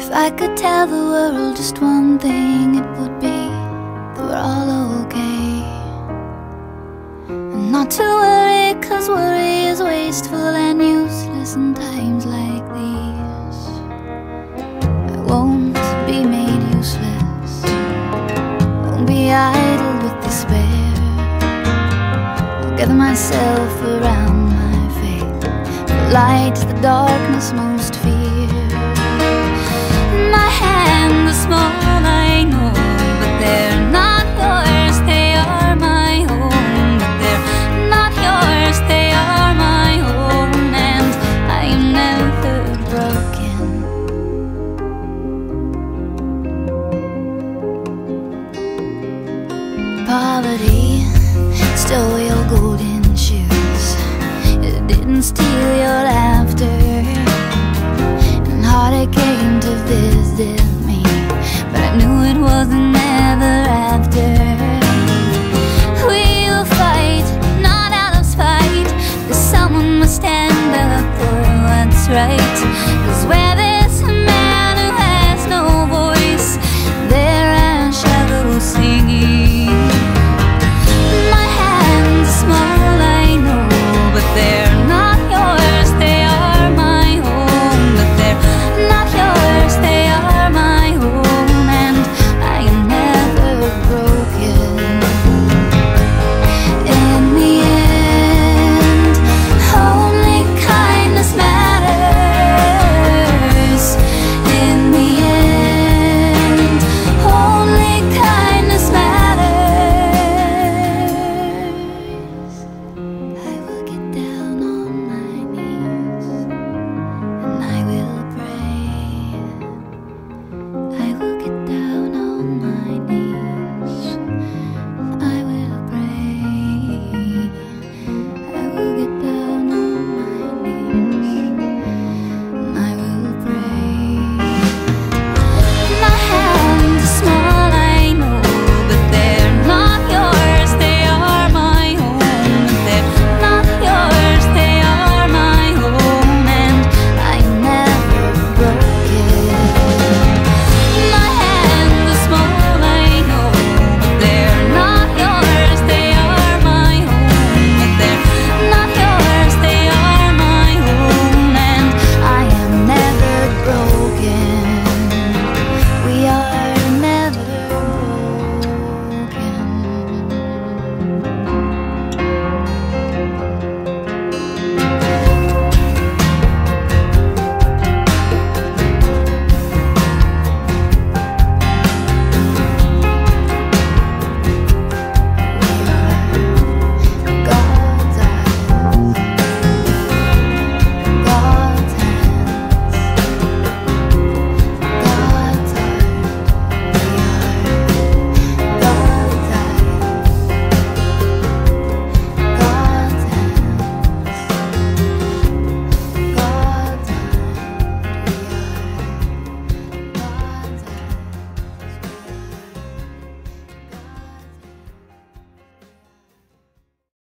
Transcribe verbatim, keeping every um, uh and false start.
If I could tell the world just one thing, it would be that we're all okay. And not to worry, cause worry is wasteful and useless in times like these. I won't be made useless, won't be idle with despair. I'll gather myself around my faith, the light is the darkness most fear. My hands are small, I know, but they're not yours, they are my own. But they're not yours, they are my own, and I am never broken. Poverty stole your golden shoes, it didn't steal your laughter. Heartache came to visit me, but I knew it wasn't ever after. We will fight, not out of spite, 'cause someone must stand up for what's right. 'Cause when